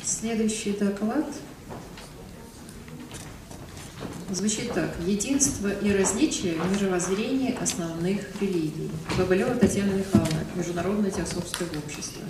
Следующий доклад звучит так. Единство и различие в мировоззрении основных религий. Бабылева Татьяна Михайловна, Международное теософское общество.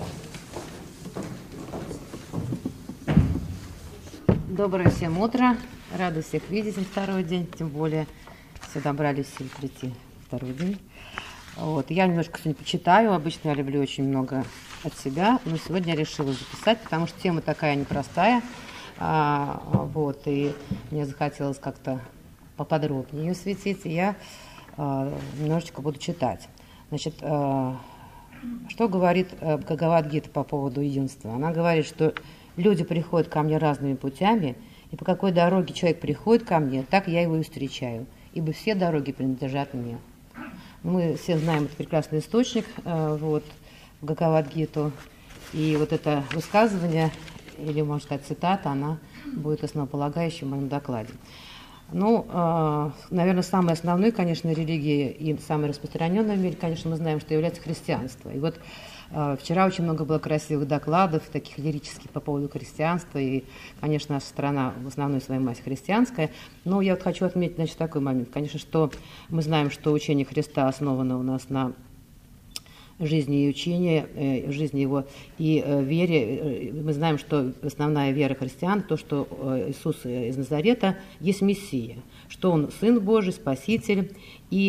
Доброе всем утро. Рада всех видеть на второй день, тем более все добрались сил прийти второй день. Вот. Я немножко сегодня почитаю. Обычно я люблю очень много от себя, но сегодня я решила записать, потому что тема такая непростая. Вот, и мне захотелось как-то поподробнее ее светить, и я немножечко буду читать. Значит, что говорит Бхагавад-гита по поводу единства? Она говорит, что люди приходят ко мне разными путями, и по какой дороге человек приходит ко мне, так я его и встречаю, ибо все дороги принадлежат мне. Мы все знаем этот прекрасный источник, вот, Бхагавад-гиту, и вот это высказывание, или, можно сказать, цитата, она будет основополагающей в моем докладе. Ну, наверное, самой основной, конечно, религией и самой распространенной в мире, конечно, мы знаем, что является христианство. И вот вчера очень много было красивых докладов, таких лирических по поводу христианства, и, конечно, наша страна в основной своей массе христианская. Но я вот хочу отметить, значит, такой момент. Конечно, что мы знаем, что учение Христа основано у нас на жизни и учения, жизни его и вере. Мы знаем, что основная вера христиан, то, что Иисус из Назарета есть Мессия, что Он Сын Божий, Спаситель, и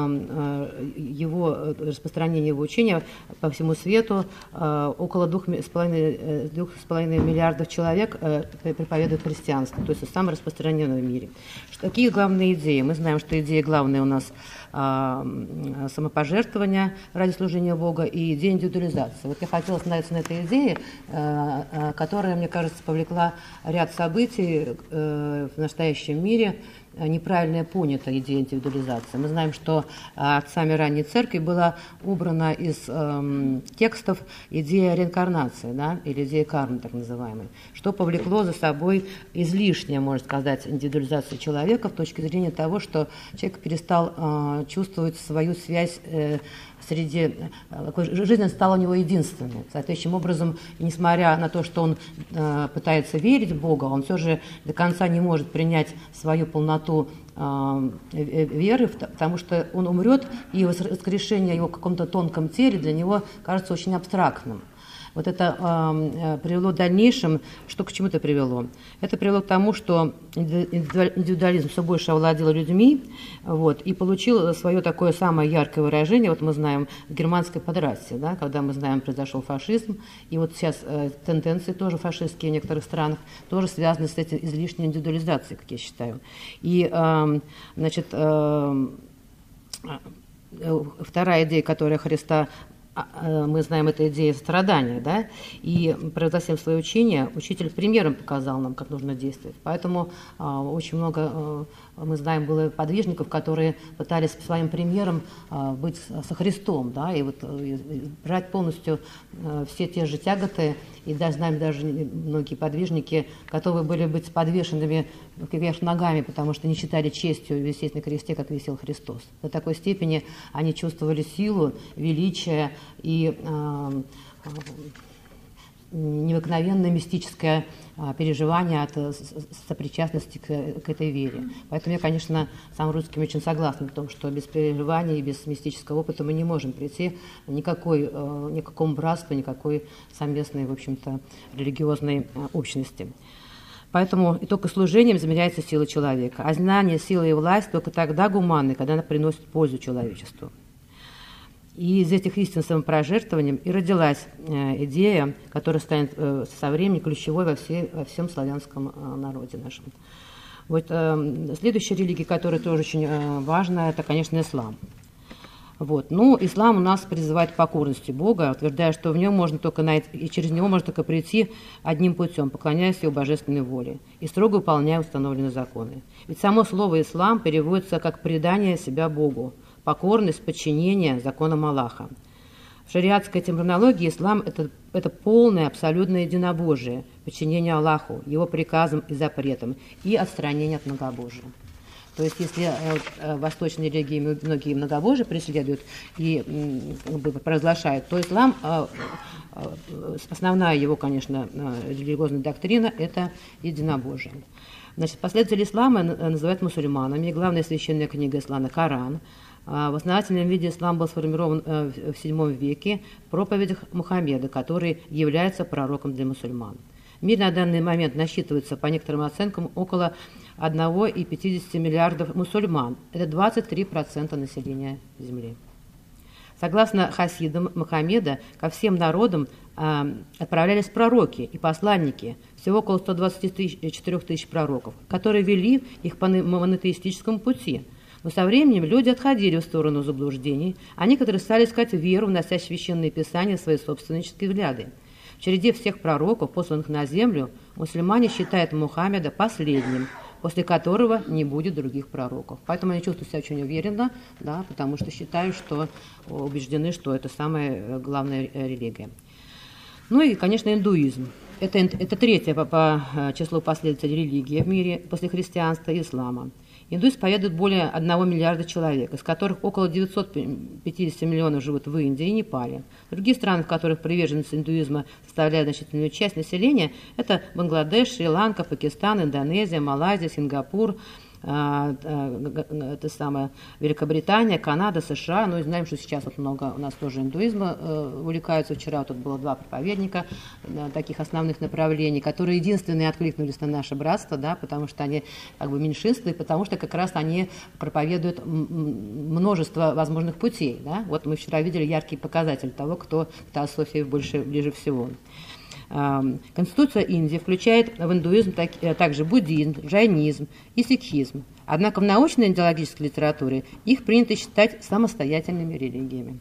его распространение его учения по всему свету около 2,5 миллиардов человек проповедуют христианство, то есть это самое распространенное в мире. Какие главные идеи? Мы знаем, что идея главная у нас самопожертвование ради служения Бога и идея индивидуализации. Вот я хотела остановиться на этой идее, которая, мне кажется, повлекла ряд событий в настоящем мире, неправильно понята идея индивидуализации. Мы знаем, что отцами ранней церкви была убрана из текстов идея реинкарнации, да, или идея кармы, так называемой, что повлекло за собой излишнее, можно сказать, индивидуализацию человека в точке зрения того, что человек перестал чувствовать свою связь среди... Жизнь стала у него единственной. Соответствующим образом, несмотря на то, что он пытается верить в Бога, он все же до конца не может принять свою полноту веры, потому что он умрет, и воскрешение его в каком-то тонком теле для него кажется очень абстрактным. Вот это привело в дальнейшем, что к чему это привело? Это привело к тому, что индивидуализм все больше овладел людьми, вот, и получил свое такое самое яркое выражение. Вот мы знаем в германской подрасе, да, когда мы знаем, произошел фашизм, и вот сейчас тенденции тоже фашистские в некоторых странах тоже связаны с этой излишней индивидуализацией, как я считаю. И, значит, вторая идея, которая Христа, мы знаем, это идея страдания, да, и провозгласив свое учение, учитель примером показал нам, как нужно действовать. Поэтому очень много, мы знаем, было подвижников, которые пытались своим примером быть со Христом, да, и вот брать полностью все те же тяготы, и даже знаем, даже многие подвижники готовы были быть подвешенными вверх ногами, потому что не считали честью висеть на кресте, как висел Христос. До такой степени они чувствовали силу, величие и необыкновенное мистическое переживание от сопричастности к этой вере. Поэтому я, конечно, сам русским очень согласна в том, что без переживаний, без мистического опыта мы не можем прийти ни к какому братству, никакой совместной, в общем-то, религиозной общности. Поэтому и только служением измеряется сила человека. А знание, сила и власть только тогда гуманны, когда она приносит пользу человечеству. И из этих истин самопожертвованием и родилась идея, которая станет со временем ключевой во всем славянском народе нашем. Вот следующая религия, которая тоже очень важна, это, конечно, ислам. Вот. Ну, ислам у нас призывает к покорности Бога, утверждая, что в нем можно только найти, и через него можно только прийти одним путем, поклоняясь его божественной воле и строго выполняя установленные законы. Ведь само слово «ислам» переводится как «предание себя Богу», покорность, подчинение законам Аллаха. В шариатской терминологии ислам – это полное, абсолютное единобожие, подчинение Аллаху, его приказам и запретам и отстранение от многобожия. То есть если восточные религии многие многобожие преследуют и провозглашают, то ислам, основная его, конечно, религиозная доктрина – это единобожие. Значит, последователи ислама называют мусульманами. Главная священная книга ислама – Коран. В основательном виде ислам был сформирован в VII веке в проповедях Мухаммеда, который является пророком для мусульман. В мире на данный момент насчитывается, по некоторым оценкам, около 1,50 миллиардов мусульман. Это 23% населения Земли. Согласно хасидам Мухаммеда, ко всем народам отправлялись пророки и посланники, всего около 124 тысяч пророков, которые вели их по монотеистическому пути. Но со временем люди отходили в сторону заблуждений, а некоторые стали искать веру, внося в священные писания свои собственнические взгляды. В череде всех пророков, посланных на землю, мусульмане считают Мухаммеда последним, после которого не будет других пророков. Поэтому они чувствуют себя очень уверенно, да, потому что считают, что убеждены, что это самая главная религия. Ну и, конечно, индуизм. Это третья по числу последователей религии в мире после христианства и ислама. Индуизм исповедует более 1 миллиарда человек, из которых около 950 миллионов живут в Индии и Непале. Другие страны, в которых приверженность индуизма составляет значительную часть населения, это Бангладеш, Шри-Ланка, Пакистан, Индонезия, Малайзия, Сингапур, это самое, Великобритания, Канада, США. Ну и знаем, что сейчас вот много у нас тоже индуизма увлекаются. Вчера тут было 2 проповедника таких основных направлений, которые единственные откликнулись на наше братство, да, потому что они как бы меньшинство, и потому что как раз они проповедуют множество возможных путей. Да? Вот мы вчера видели яркий показатель того, кто к теософии ближе всего. Конституция Индии включает в индуизм также буддизм, джайнизм и сикхизм. Однако в научной идеологической литературе их принято считать самостоятельными религиями.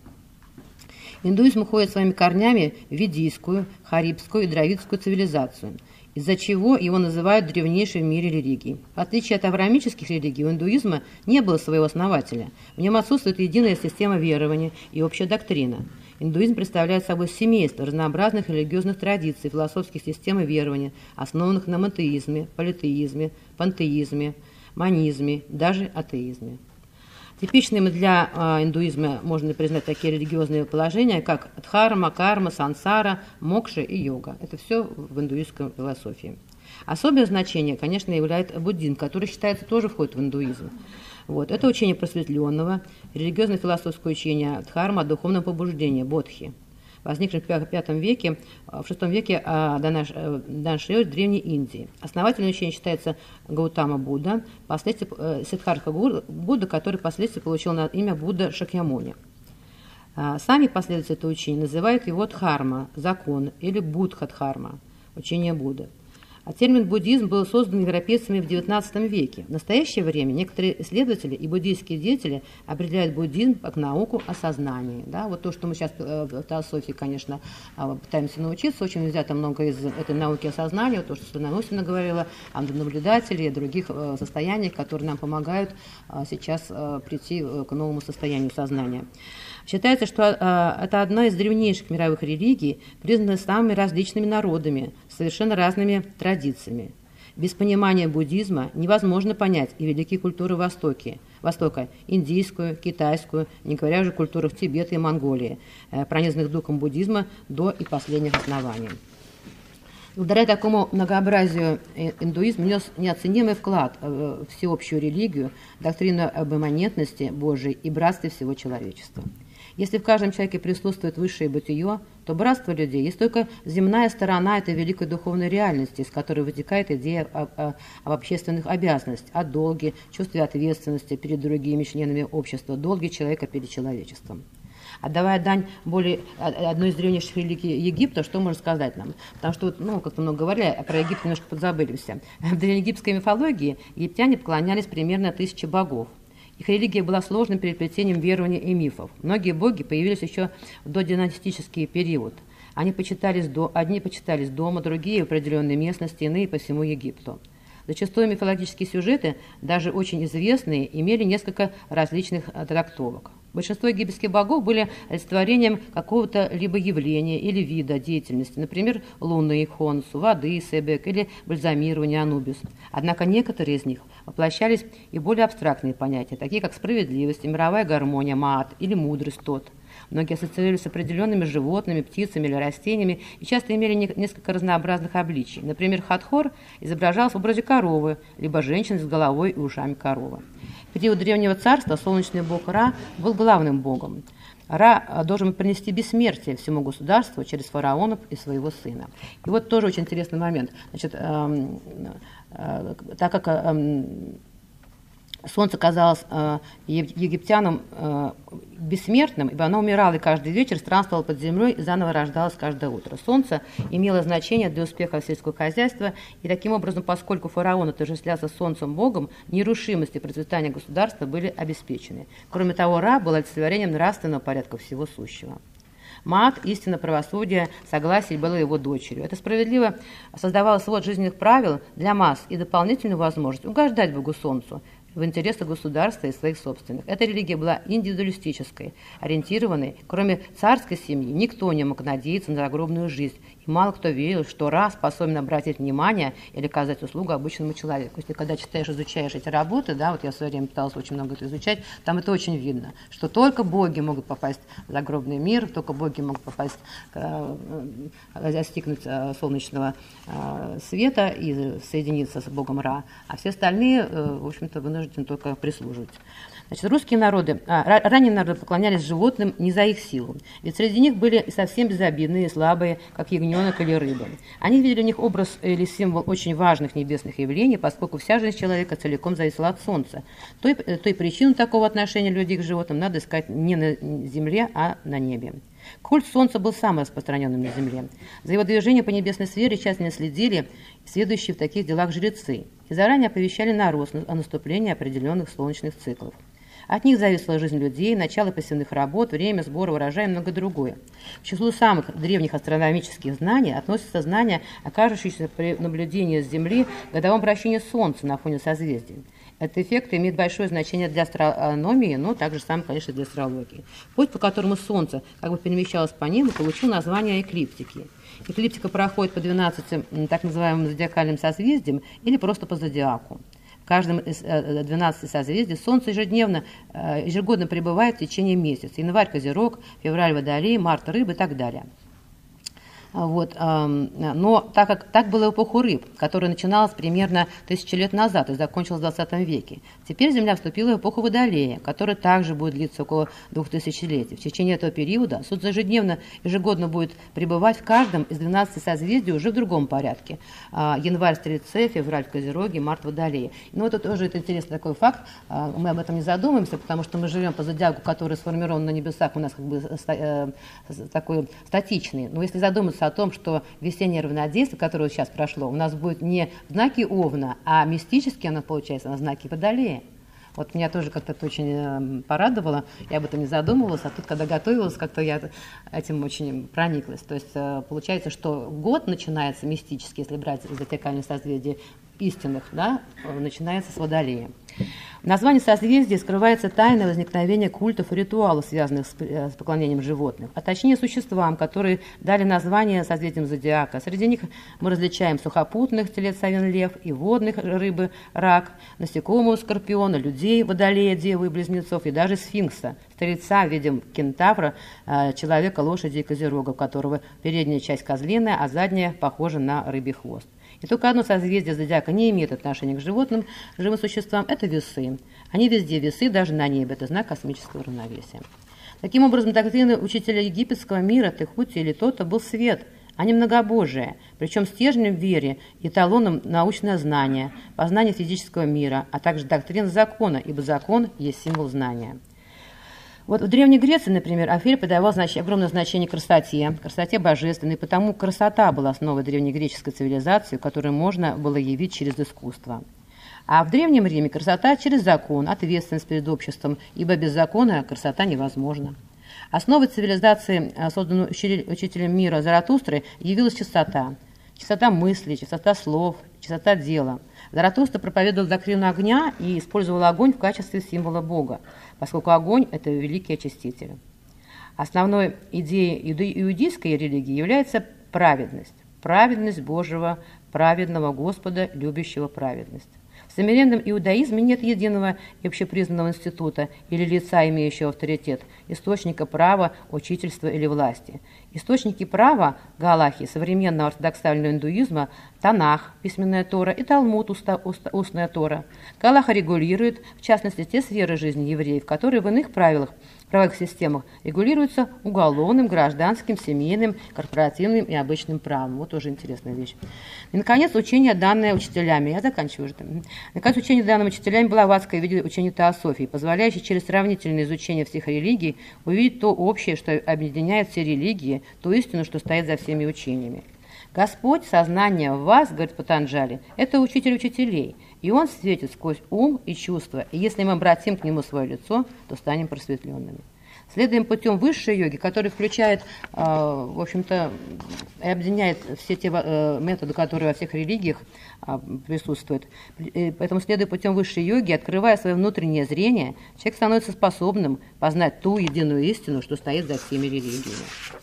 Индуизм уходит своими корнями в ведийскую, харибскую и дравидскую цивилизацию, из-за чего его называют древнейшей в мире религией. В отличие от авраамических религий, у индуизма не было своего основателя. В нем отсутствует единая система верования и общая доктрина. Индуизм представляет собой семейство разнообразных религиозных традиций, философских систем и верований, основанных на монотеизме, политеизме, пантеизме, манизме, даже атеизме. Типичными для индуизма можно признать такие религиозные положения, как дхарма, карма, сансара, мокша и йога. Это все в индуистской философии. Особое значение, конечно, являет буддизм, который считается тоже входит в индуизм. Вот. Это учение просветленного, религиозно-философское учение дхарма о духовном побуждении, бодхи, возникшем в V веке, в VI веке до нашей эры в Древней Индии. Основателем учения считается Гаутама Будда, Сиддхартха Будда, который впоследствии получил имя Будда Шакьямуни. Сами последователи этого учения называют его дхарма, закон, или будха-дхарма, учение Будды. А термин «буддизм» был создан европейцами в XIX веке. В настоящее время некоторые исследователи и буддийские деятели определяют буддизм как науку о сознании. Да? Вот то, что мы сейчас в теософии, конечно, пытаемся научиться, очень взято много из этой науки о сознании, вот то, что Светлана Иосифовна говорила, о наблюдателе и других состояниях, которые нам помогают сейчас прийти к новому состоянию сознания. Считается, что это одна из древнейших мировых религий, признанная самыми различными народами, с совершенно разными традициями. Без понимания буддизма невозможно понять и великие культуры Востока, индийскую, китайскую, не говоря уже о культурах Тибета и Монголии, пронизанных духом буддизма до и последних оснований. Благодаря такому многообразию индуизм внес неоценимый вклад в всеобщую религию, доктрину об имманентности Божией и братстве всего человечества. Если в каждом человеке присутствует высшее бытие, то братство людей есть только земная сторона этой великой духовной реальности, из которой вытекает идея об общественных обязанностях, о долге, чувстве ответственности перед другими членами общества, долге человека перед человечеством. Отдавая дань одной из древнейших религий Египта, что можно сказать нам? Потому что, как-то много говорили, про Египет немножко подзабыли все. В древнеегипетской мифологии египтяне поклонялись примерно 1000 богов. Их религия была сложным переплетением верований и мифов. Многие боги появились еще в додинастический период. Одни почитались дома, другие в определенной местности, иные по всему Египту. Зачастую мифологические сюжеты, даже очень известные, имели несколько различных трактовок. Большинство египетских богов были олицетворением какого-то либо явления или вида деятельности, например, Луны, Хонсу, воды, Себек или бальзамирования, Анубис. Однако некоторые из них воплощались и более абстрактные понятия, такие как справедливость, мировая гармония, Маат или мудрость, Тот. Многие ассоциировались с определенными животными, птицами или растениями и часто имели несколько разнообразных обличий. Например, Хатхор изображался в образе коровы, либо женщины с головой и ушами коровы. В период Древнего Царства солнечный бог Ра был главным богом. Ра должен принести бессмертие всему государству через фараонов и своего сына. И вот тоже очень интересный момент. Значит, так как солнце казалось египтянам бессмертным, ибо оно умирало и каждый вечер странствовало под землей и заново рождалось каждое утро. Солнце имело значение для успеха сельского хозяйства, и таким образом, поскольку фараон отождествлялся солнцем богом, нерушимость и процветание государства были обеспечены. Кроме того, Ра был олицетворением нравственного порядка всего сущего. Маат, истина, правосудие, согласие было его дочерью. Это справедливо создавало свод жизненных правил для масс и дополнительную возможность угождать Богу Солнцу в интересах государства и своих собственных. Эта религия была индивидуалистической, ориентированной. Кроме царской семьи, никто не мог надеяться на загробную жизнь. И мало кто верил, что Ра способен обратить внимание или оказать услугу обычному человеку. Если когда читаешь, изучаешь эти работы, да, вот я в свое время пыталась очень много это изучать, там это очень видно, что только боги могут попасть в загробный мир, только боги могут попасть, достигнуть солнечного света и соединиться с богом Ра, а все остальные, в общем-то, вынуждены только прислуживать. Значит, русские народы, ранние народы поклонялись животным не за их силу, ведь среди них были и совсем безобидные, слабые, как ягненок или рыба. Они видели в них образ или символ очень важных небесных явлений, поскольку вся жизнь человека целиком зависела от солнца. Той причину такого отношения людей к животным надо искать не на земле, а на небе. Культ солнца был самым распространенным на земле. За его движение по небесной сфере тщательно следили следующие в таких делах жрецы и заранее оповещали народ о наступлении определенных солнечных циклов. От них зависела жизнь людей, начало посевных работ, время сбора урожая и многое другое. К числу самых древних астрономических знаний относятся знания, окажущиеся при наблюдении с Земли годовом вращения Солнца на фоне созвездий. Этот эффект имеет большое значение для астрономии, но также сам, конечно, для астрологии. Путь, по которому Солнце как бы перемещалось по небу, получил название эклиптики. Эклиптика проходит по 12 так называемым зодиакальным созвездиям или просто по зодиаку. В каждом из 12 созвездий Солнце ежегодно пребывает в течение месяца. Январь – Козерог, февраль – Водолей, март – Рыбы и так далее. Вот, но так было в эпоху рыб, которая начиналась примерно 1000 лет назад и закончилась в 20 веке. Теперь Земля вступила в эпоху Водолея, которая также будет длиться около 2000 лет. В течение этого периода Солнце ежегодно будет пребывать в каждом из 12 созвездий уже в другом порядке. Январь в Стрельце, февраль в Козероге, март в Водолее. Но это тоже интересный такой факт. Мы об этом не задумываемся, потому что мы живем по зодиаку, который сформирован на небесах, у нас как бы такой статичный. Но если задуматься о том, что весеннее равноденствие, которое сейчас прошло, у нас будет не в знаке Овна, а мистически оно получается на знаке Водолея. Вот меня тоже как-то это очень порадовало, я об этом не задумывалась, а тут, когда готовилась, как-то я этим очень прониклась. То есть получается, что год начинается мистически, если брать зодиакальные созвездия истинных, да, начинается с Водолея. В названии созвездия скрывается тайна возникновения культов и ритуалов, связанных с поклонением животных, а точнее существам, которые дали название созвездиям зодиака. Среди них мы различаем сухопутных, телец, овен, лев, и водных, рыбы, рак, насекомого, скорпиона, людей, водолея, девы и близнецов, и даже сфинкса, стрельца в виде кентавра, человека, лошади и козерога, у которого передняя часть козлиная, а задняя похожа на рыбий хвост. И только одно созвездие зодиака не имеет отношения к животным, живым существам – это весы. Они везде весы, даже на небе. Это знак космического равновесия. Таким образом, доктрина учителя египетского мира Техути или Тота был свет, а не многобожие, причем стержнем в вере и эталоном научное знание, познание физического мира, а также доктрина закона, ибо закон есть символ знания. Вот в Древней Греции, например, Афель придавал огромное значение красоте божественной, потому красота была основой древнегреческой цивилизации, которую можно было явить через искусство. А в Древнем Риме красота через закон, ответственность перед обществом, ибо без закона красота невозможна. Основой цивилизации, созданной учителем мира Заратустры, явилась чистота. Чистота мыслей, чистота слов, чистота дела. Заратустра проповедовал доктрину огня и использовал огонь в качестве символа Бога, поскольку огонь – это великий очиститель. Основной идеей иудейской религии является праведность. Праведность Божьего, праведного Господа, любящего праведность. В современном иудаизме нет единого и общепризнанного института или лица, имеющего авторитет, источника права, учительства или власти. Источники права галахи современного ортодоксального индуизма – Танах, письменная Тора, и Талмуд, устная Тора. Галаха регулирует, в частности, те сферы жизни евреев, которые в иных правовых системах регулируются уголовным, гражданским, семейным, корпоративным и обычным правом. Вот тоже интересная вещь. И, наконец, учение, данное учителями. Я заканчиваю уже. Наконец, учение, данное учителями, Блаватское в виде учения теософии, позволяющее через сравнительное изучение всех религий увидеть то общее, что объединяет все религии, ту истину, что стоит за всеми учениями. Господь, сознание в вас, говорит Патанджали, это учитель учителей, и он светит сквозь ум и чувства, и если мы обратим к нему свое лицо, то станем просветленными. Следуем путем высшей йоги, который включает, в общем-то, и объединяет все те методы, которые во всех религиях присутствуют. Поэтому, следуя путем высшей йоги, открывая свое внутреннее зрение, человек становится способным познать ту единую истину, что стоит за всеми религиями.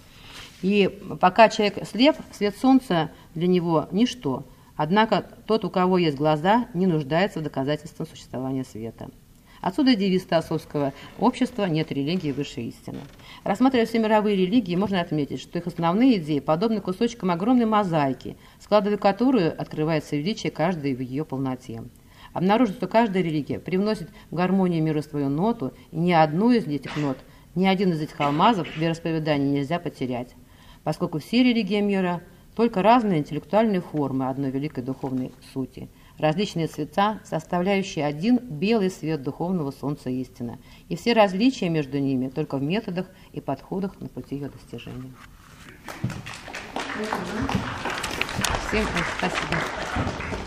И пока человек слеп, свет солнца для него ничто. Однако тот, у кого есть глаза, не нуждается в доказательствах существования света. Отсюда девиз теософского общества «Нет религии выше истины». Рассматривая все мировые религии, можно отметить, что их основные идеи подобны кусочкам огромной мозаики, складывая которую открывается величие каждой в ее полноте. Обнаружить, что каждая религия привносит в гармонию мира свою ноту, и ни одну из этих нот, ни один из этих алмазов вероисповедания нельзя потерять, поскольку все религии мира – только разные интеллектуальные формы одной великой духовной сути, различные цвета, составляющие один белый свет духовного солнца истины, и все различия между ними только в методах и подходах на пути ее достижения. Всем спасибо.